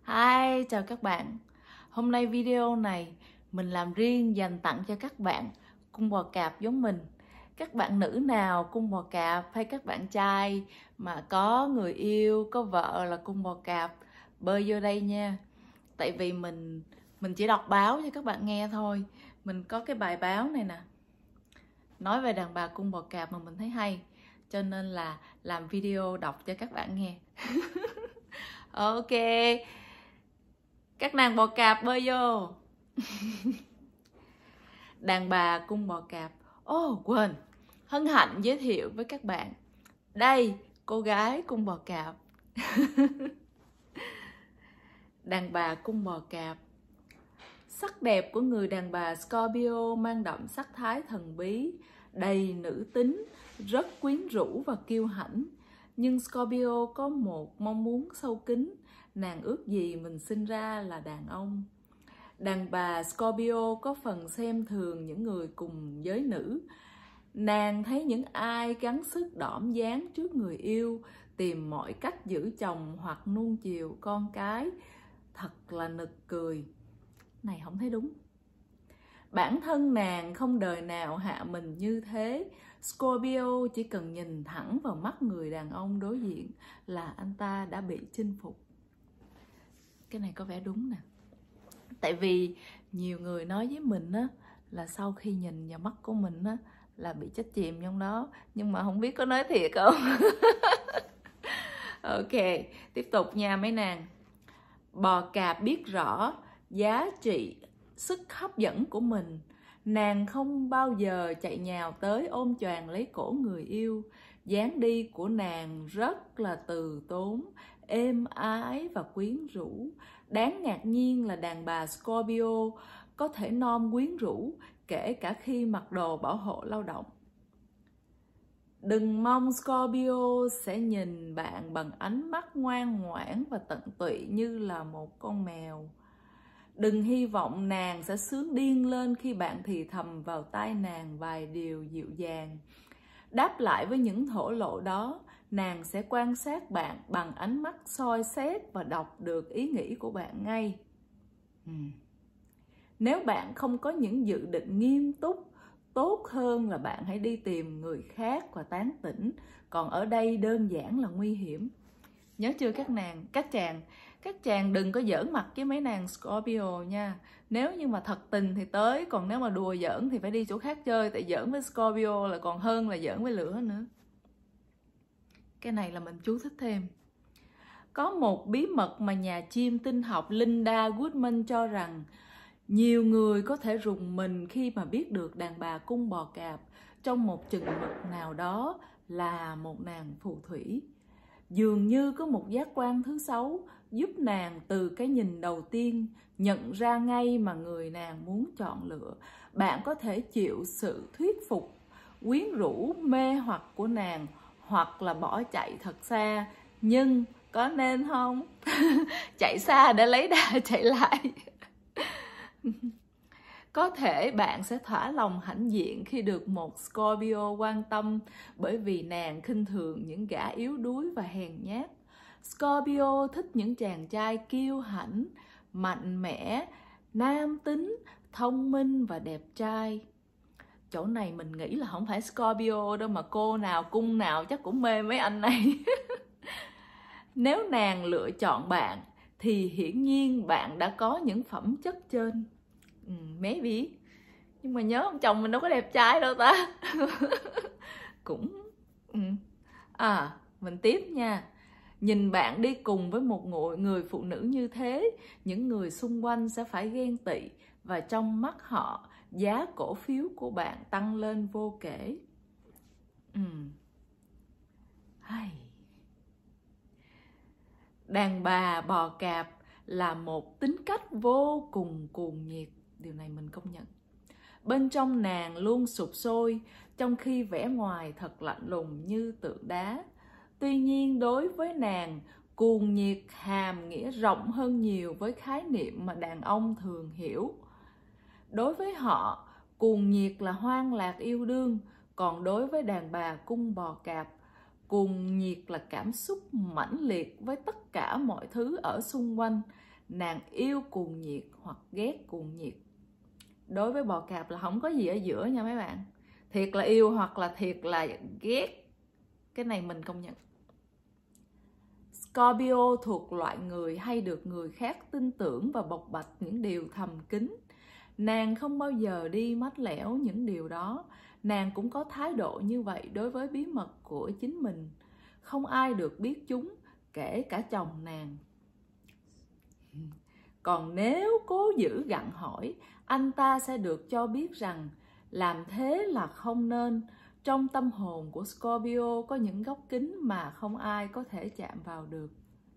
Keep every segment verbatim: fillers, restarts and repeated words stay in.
Hi, chào các bạn. Hôm nay video này mình làm riêng dành tặng cho các bạn cung bò cạp giống mình. Các bạn nữ nào cung bò cạp hay các bạn trai mà có người yêu, có vợ là cung bò cạp, bơi vô đây nha. Tại vì mình mình chỉ đọc báo cho các bạn nghe thôi. Mình có cái bài báo này nè, nói về đàn bà cung bò cạp mà mình thấy hay, cho nên là làm video đọc cho các bạn nghe. Ok, các nàng bò cạp bơi vô. Đàn bà cung bò cạp. Ô oh, quên, hân hạnh giới thiệu với các bạn, đây cô gái cung bò cạp. Đàn bà cung bò cạp. Sắc đẹp của người đàn bà Scorpio mang đậm sắc thái thần bí, đầy nữ tính, rất quyến rũ và kiêu hãnh. Nhưng Scorpio có một mong muốn sâu kín, nàng ước gì mình sinh ra là đàn ông. Đàn bà Scorpio có phần xem thường những người cùng giới nữ. Nàng thấy những ai gắng sức đỏm dáng trước người yêu, tìm mọi cách giữ chồng hoặc nuông chiều con cái, thật là nực cười. Này không thấy đúng. Bản thân nàng không đời nào hạ mình như thế. Scorpio chỉ cần nhìn thẳng vào mắt người đàn ông đối diện là anh ta đã bị chinh phục. Cái này có vẻ đúng nè. Tại vì nhiều người nói với mình á, là sau khi nhìn vào mắt của mình á, là bị chết chìm trong đó. Nhưng mà không biết có nói thiệt không. Ok, tiếp tục nha mấy nàng. Bò cạp biết rõ giá trị, sức hấp dẫn của mình. Nàng không bao giờ chạy nhào tới ôm choàng lấy cổ người yêu. Dáng đi của nàng rất là từ tốn, êm ái và quyến rũ. Đáng ngạc nhiên là đàn bà Scorpio có thể non quyến rũ kể cả khi mặc đồ bảo hộ lao động. Đừng mong Scorpio sẽ nhìn bạn bằng ánh mắt ngoan ngoãn và tận tụy như là một con mèo. Đừng hy vọng nàng sẽ sướng điên lên khi bạn thì thầm vào tai nàng vài điều dịu dàng. Đáp lại với những thổ lộ đó, nàng sẽ quan sát bạn bằng ánh mắt soi xét và đọc được ý nghĩ của bạn ngay. Hmm. Nếu bạn không có những dự định nghiêm túc, tốt hơn là bạn hãy đi tìm người khác và tán tỉnh. Còn ở đây đơn giản là nguy hiểm. Nhớ chưa các nàng, các chàng, các chàng đừng có giỡn mặt với mấy nàng Scorpio nha. Nếu như mà thật tình thì tới, còn nếu mà đùa giỡn thì phải đi chỗ khác chơi. Tại giỡn với Scorpio là còn hơn là giỡn với lửa nữa. Cái này là mình chú thích thêm. Có một bí mật mà nhà chiêm tinh học Linda Goodman cho rằng nhiều người có thể rùng mình khi mà biết được đàn bà cung bò cạp trong một chừng mực nào đó là một nàng phù thủy. Dường như có một giác quan thứ sáu giúp nàng từ cái nhìn đầu tiên nhận ra ngay mà người nàng muốn chọn lựa. Bạn có thể chịu sự thuyết phục, quyến rũ, mê hoặc của nàng hoặc là bỏ chạy thật xa. Nhưng có nên không? Chạy xa để lấy đà chạy lại. Có thể bạn sẽ thỏa lòng hãnh diện khi được một Scorpio quan tâm, bởi vì nàng khinh thường những gã yếu đuối và hèn nhát. Scorpio thích những chàng trai kiêu hãnh, mạnh mẽ, nam tính, thông minh và đẹp trai. Chỗ này mình nghĩ là không phải Scorpio đâu, mà cô nào cung nào chắc cũng mê mấy anh này. Nếu nàng lựa chọn bạn thì hiển nhiên bạn đã có những phẩm chất trên. Ừ, maybe. Nhưng mà nhớ ông chồng mình đâu có đẹp trai đâu ta. Cũng ừ. À, mình tiếp nha. Nhìn bạn đi cùng với một người phụ nữ như thế, những người xung quanh sẽ phải ghen tị, và trong mắt họ, giá cổ phiếu của bạn tăng lên vô kể. Ừ. Hay. Đàn bà bò cạp là một tính cách vô cùng cuồng nhiệt. Điều này mình công nhận. Bên trong nàng luôn sụp sôi, trong khi vẻ ngoài thật lạnh lùng như tượng đá. Tuy nhiên đối với nàng, cuồng nhiệt hàm nghĩa rộng hơn nhiều với khái niệm mà đàn ông thường hiểu. Đối với họ, cuồng nhiệt là hoang lạc yêu đương, còn đối với đàn bà cung bò cạp, cuồng nhiệt là cảm xúc mãnh liệt với tất cả mọi thứ ở xung quanh. nàng yêu cuồng nhiệt hoặc ghét cuồng nhiệt. Đối với bò cạp là không có gì ở giữa nha mấy bạn. Thiệt là yêu hoặc là thiệt là ghét. Cái này mình công nhận. Scorpio thuộc loại người hay được người khác tin tưởng và bộc bạch những điều thầm kín. Nàng không bao giờ đi mách lẻo những điều đó. Nàng cũng có thái độ như vậy đối với bí mật của chính mình. Không ai được biết chúng, kể cả chồng nàng. Còn nếu cố giữ gặng hỏi, anh ta sẽ được cho biết rằng làm thế là không nên. Trong tâm hồn của Scorpio có những góc kín mà không ai có thể chạm vào được,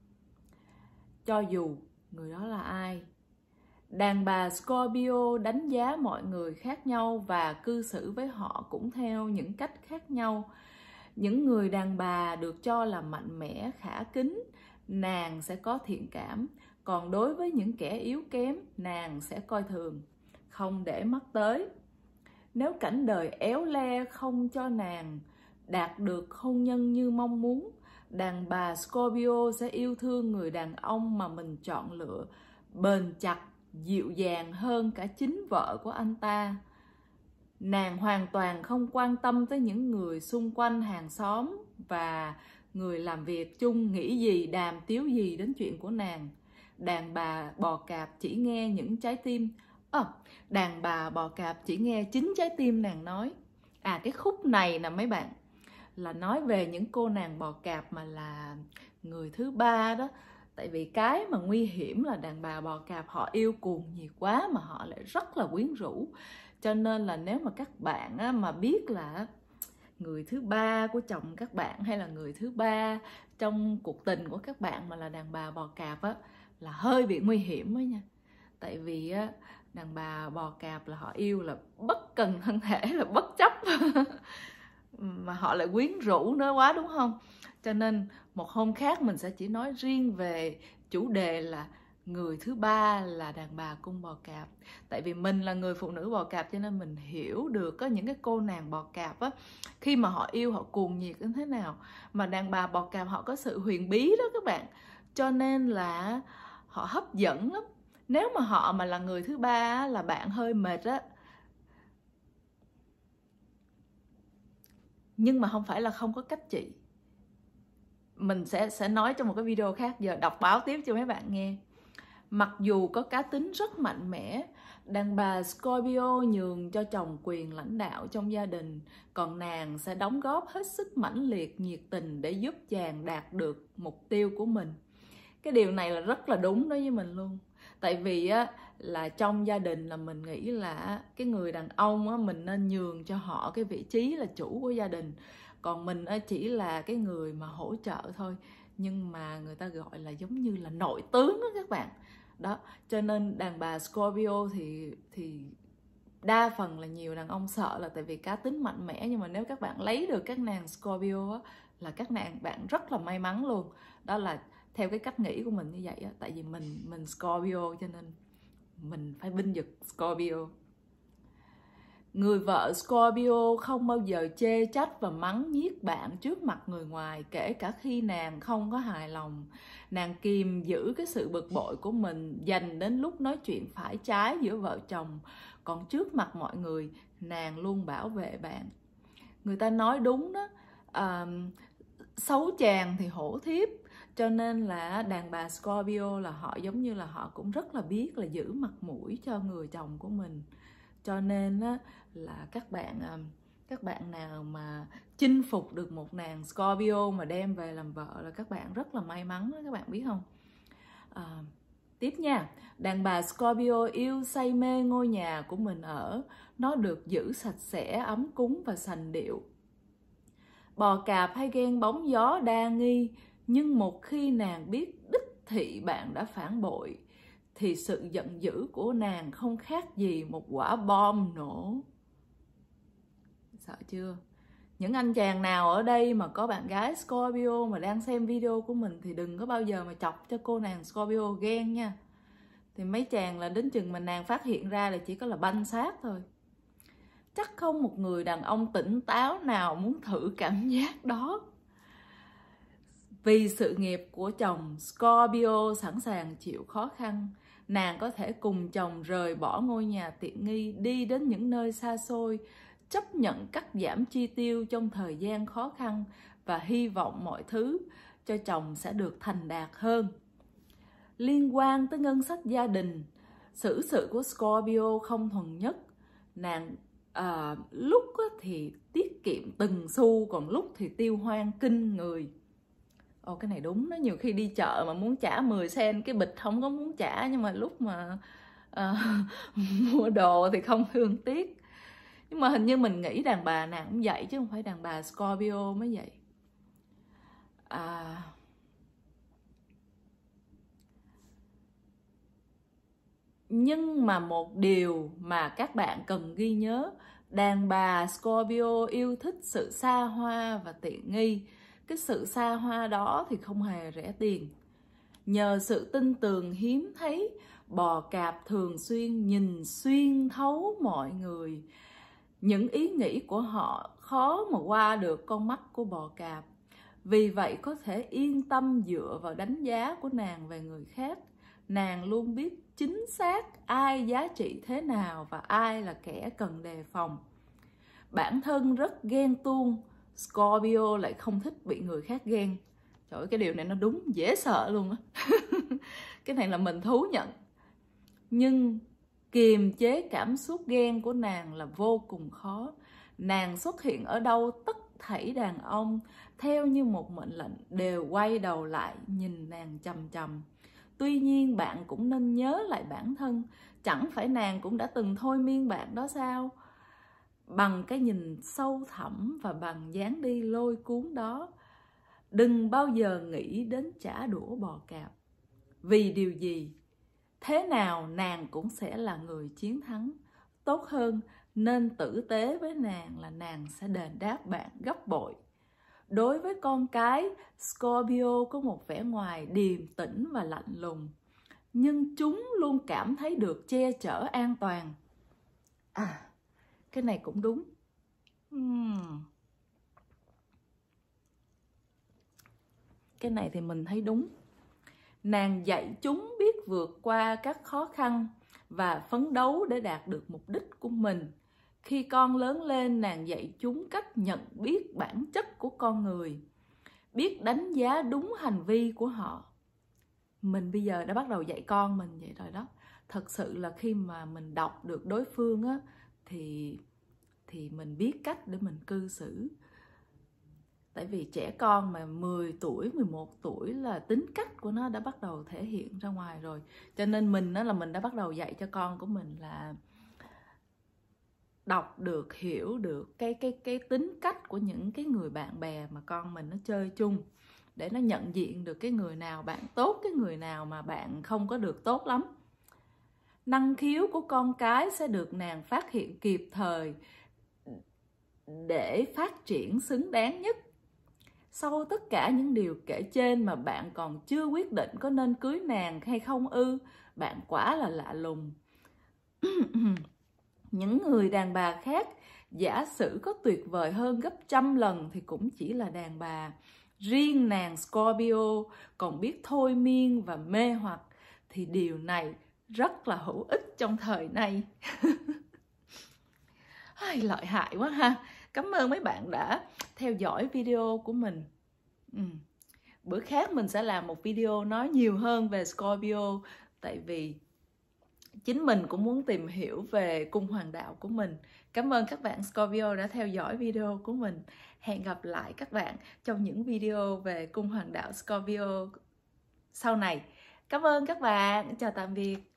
cho dù người đó là ai. Đàn bà Scorpio đánh giá mọi người khác nhau và cư xử với họ cũng theo những cách khác nhau. Những người đàn bà được cho là mạnh mẽ, khả kính, nàng sẽ có thiện cảm. Còn đối với những kẻ yếu kém, nàng sẽ coi thường, không để mắt tới. Nếu cảnh đời éo le không cho nàng đạt được hôn nhân như mong muốn, đàn bà Scorpio sẽ yêu thương người đàn ông mà mình chọn lựa, bền chặt, dịu dàng hơn cả chính vợ của anh ta. Nàng hoàn toàn không quan tâm tới những người xung quanh, hàng xóm và người làm việc chung nghĩ gì, đàm tiếu gì đến chuyện của nàng. Đàn bà bò cạp chỉ nghe những trái tim à, Đàn bà bò cạp chỉ nghe chính trái tim nàng nói. À, cái khúc này nè mấy bạn, là nói về những cô nàng bò cạp mà là người thứ ba đó. Tại vì cái mà nguy hiểm là đàn bà bò cạp họ yêu cuồng nhiệt quá mà họ lại rất là quyến rũ. Cho nên là nếu mà các bạn á, mà biết là người thứ ba của chồng các bạn hay là người thứ ba trong cuộc tình của các bạn mà là đàn bà bò cạp á, là hơi bị nguy hiểm ấy nha. Tại vì á, đàn bà bò cạp là họ yêu là bất cần thân thể, là bất chấp mà họ lại quyến rũ nữa quá, đúng không? Cho nên một hôm khác mình sẽ chỉ nói riêng về chủ đề là người thứ ba là đàn bà cung bò cạp. Tại vì mình là người phụ nữ bò cạp cho nên mình hiểu được có những cái cô nàng bò cạp á, khi mà họ yêu họ cuồng nhiệt đến thế nào. Mà đàn bà bò cạp họ có sự huyền bí đó các bạn, cho nên là họ hấp dẫn lắm. Nếu mà họ mà là người thứ ba là bạn hơi mệt á, nhưng mà không phải là không có cách trị. Mình sẽ sẽ nói trong một cái video khác, giờ đọc báo tiếp cho mấy bạn nghe. Mặc dù có cá tính rất mạnh mẽ, đàn bà Scorpio nhường cho chồng quyền lãnh đạo trong gia đình, còn nàng sẽ đóng góp hết sức mãnh liệt, nhiệt tình để giúp chàng đạt được mục tiêu của mình. Cái điều này là rất là đúng đối với mình luôn. Tại vì á, là trong gia đình là mình nghĩ là cái người đàn ông á, mình nên nhường cho họ cái vị trí là chủ của gia đình. Còn mình á, chỉ là cái người mà hỗ trợ thôi. Nhưng mà người ta gọi là giống như là nội tướng đó các bạn. Đó, cho nên đàn bà Scorpio thì thì đa phần là nhiều đàn ông sợ là tại vì cá tính mạnh mẽ. Nhưng mà nếu các bạn lấy được các nàng Scorpio á, là các nàng bạn rất là may mắn luôn. Đó là theo cái cách nghĩ của mình như vậy á. Tại vì mình mình Scorpio cho nên mình phải binh vực Scorpio. Người vợ Scorpio không bao giờ chê trách và mắng nhiếc bạn trước mặt người ngoài, kể cả khi nàng không có hài lòng. Nàng kìm giữ cái sự bực bội của mình dành đến lúc nói chuyện phải trái giữa vợ chồng. Còn trước mặt mọi người, nàng luôn bảo vệ bạn. Người ta nói đúng đó, à, xấu chàng thì hổ thiếp. Cho nên là đàn bà Scorpio là họ giống như là họ cũng rất là biết là giữ mặt mũi cho người chồng của mình. Cho nên á, là các bạn các bạn nào mà chinh phục được một nàng Scorpio mà đem về làm vợ là các bạn rất là may mắn đó, các bạn biết không? À, tiếp nha, đàn bà Scorpio yêu say mê ngôi nhà của mình ở, nó được giữ sạch sẽ, ấm cúng và sành điệu. Bò cạp hay ghen bóng gió đa nghi, nhưng một khi nàng biết đích thị bạn đã phản bội thì sự giận dữ của nàng không khác gì một quả bom nổ. Sợ chưa? Những anh chàng nào ở đây mà có bạn gái Scorpio mà đang xem video của mình thì đừng có bao giờ mà chọc cho cô nàng Scorpio ghen nha. Thì mấy chàng là đến chừng mà nàng phát hiện ra là chỉ có là banh xác thôi. Chắc không một người đàn ông tỉnh táo nào muốn thử cảm giác đó. Vì sự nghiệp của chồng, Scorpio sẵn sàng chịu khó khăn. Nàng có thể cùng chồng rời bỏ ngôi nhà tiện nghi, đi đến những nơi xa xôi, chấp nhận cắt giảm chi tiêu trong thời gian khó khăn và hy vọng mọi thứ cho chồng sẽ được thành đạt hơn. Liên quan tới ngân sách gia đình, xử sự của Scorpio không thuần nhất. Nàng à, lúc thì tiết kiệm từng xu, còn lúc thì tiêu hoang kinh người. Ồ, cái này đúng đó, nhiều khi đi chợ mà muốn trả mười sen cái bịch không có muốn trả, nhưng mà lúc mà à, mua đồ thì không thương tiếc. Nhưng mà hình như mình nghĩ đàn bà nào cũng vậy, chứ không phải đàn bà Scorpio mới vậy. À, nhưng mà một điều mà các bạn cần ghi nhớ, đàn bà Scorpio yêu thích sự xa hoa và tiện nghi. Cái sự xa hoa đó thì không hề rẻ tiền. Nhờ sự tin tưởng hiếm thấy, bò cạp thường xuyên nhìn xuyên thấu mọi người. Những ý nghĩ của họ khó mà qua được con mắt của bò cạp. Vì vậy có thể yên tâm dựa vào đánh giá của nàng về người khác. Nàng luôn biết chính xác ai giá trị thế nào và ai là kẻ cần đề phòng. Bản thân rất ghen tuông, Scorpio lại không thích bị người khác ghen. Trời ơi, cái điều này nó đúng dễ sợ luôn á. Cái này là mình thú nhận. Nhưng kiềm chế cảm xúc ghen của nàng là vô cùng khó. Nàng xuất hiện ở đâu, tất thảy đàn ông theo như một mệnh lệnh đều quay đầu lại nhìn nàng chằm chằm. Tuy nhiên bạn cũng nên nhớ lại bản thân, chẳng phải nàng cũng đã từng thôi miên bạn đó sao? Bằng cái nhìn sâu thẳm và bằng dáng đi lôi cuốn đó, đừng bao giờ nghĩ đến trả đũa bò cạp. Vì điều gì? Thế nào nàng cũng sẽ là người chiến thắng. Tốt hơn nên tử tế với nàng là nàng sẽ đền đáp bạn gấp bội. Đối với con cái, Scorpio có một vẻ ngoài điềm tĩnh và lạnh lùng, nhưng chúng luôn cảm thấy được che chở an toàn. À, cái này cũng đúng. Hmm. Cái này thì mình thấy đúng. Nàng dạy chúng biết vượt qua các khó khăn và phấn đấu để đạt được mục đích của mình. Khi con lớn lên, nàng dạy chúng cách nhận biết bản chất của con người, biết đánh giá đúng hành vi của họ. Mình bây giờ đã bắt đầu dạy con mình vậy rồi đó. Thật sự là khi mà mình đọc được đối phương á, thì, thì mình biết cách để mình cư xử. Tại vì trẻ con mà mười tuổi, mười một tuổi là tính cách của nó đã bắt đầu thể hiện ra ngoài rồi. Cho nên mình đó là mình đã bắt đầu dạy cho con của mình là đọc được, hiểu được cái, cái, cái tính cách của những cái người bạn bè mà con mình nó chơi chung, để nó nhận diện được cái người nào bạn tốt, cái người nào mà bạn không có được tốt lắm. Năng khiếu của con cái sẽ được nàng phát hiện kịp thời để phát triển xứng đáng nhất. Sau tất cả những điều kể trên mà bạn còn chưa quyết định có nên cưới nàng hay không ư? Bạn quả là lạ lùng. Những người đàn bà khác, giả sử có tuyệt vời hơn gấp trăm lần thì cũng chỉ là đàn bà. Riêng nàng Scorpio còn biết thôi miên và mê hoặc, thì điều này rất là hữu ích trong thời nay. Lợi hại quá ha. Cảm ơn mấy bạn đã theo dõi video của mình. Ừ. Bữa khác mình sẽ làm một video nói nhiều hơn về Scorpio. Tại vì chính mình cũng muốn tìm hiểu về cung hoàng đạo của mình. Cảm ơn các bạn Scorpio đã theo dõi video của mình. Hẹn gặp lại các bạn trong những video về cung hoàng đạo Scorpio sau này. Cảm ơn các bạn. Chào tạm biệt.